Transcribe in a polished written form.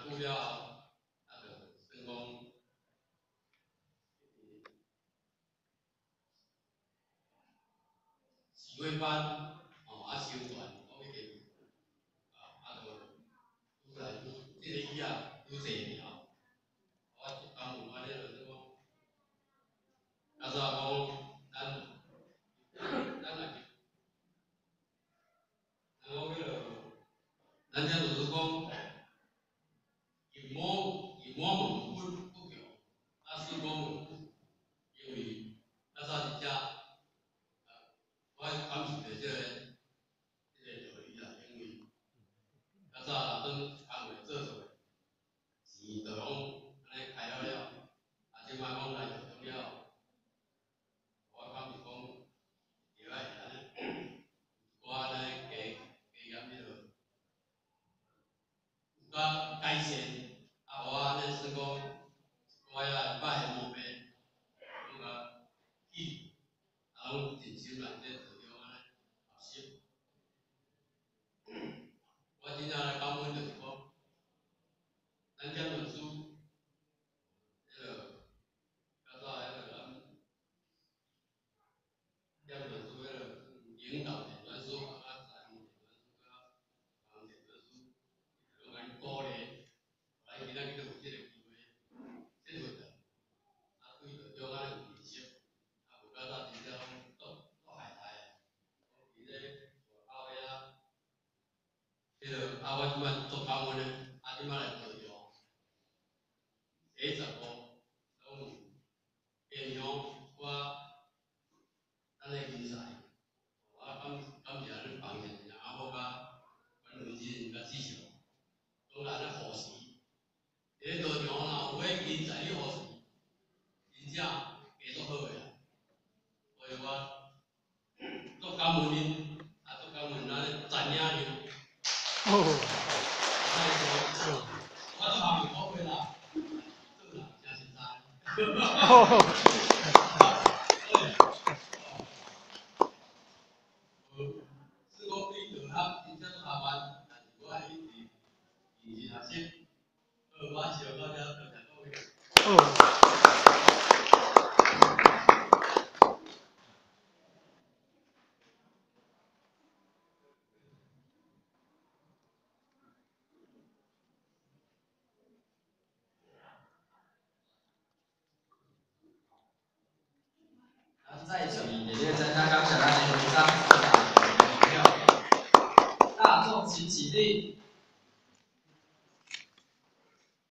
顾了那个算讲4月班收团，我已经就来这个以啊，愈济尔。我一讲有安尼就是讲，假使讲咱来，咱这就是讲，一模不够，四公因为假使是遮，我感受着这个道理啦，因为假使当工会做做，钱就拢安尼开了，即摆讲来着中了，我感觉讲，着爱安尼，我安尼加减迄落，有甲改善，我安尼算讲，我遐摆毛病，讲甲去，拢真心内底着着安尼学习。我真正来感恩就是讲，咱这本书，迄个假使迄个咱这本书迄个引导电传书，财务电传书，电传书，拢甲你鼓励，来今仔日就有这个机会，这份的，对着中安有认识，无假使真正做海苔，伫咧后尾迄个我即摆做工文咧，即摆来做着，第15拢有变相我咱的人才，我感谢恁帮衬，好甲阮文人甲志祥，拢来咧护持。伫道场若有迄人才去护持，真正加足好个啦。所以我足感恩恁，足感恩咱的赞领人。我都还没讲过啦，真啦，真实在。是讲对大学真正下班，但是我还一直认真学习。我想到遮就讲到。 在此也列在刚刚小大的文章所讲的票，大众请起立。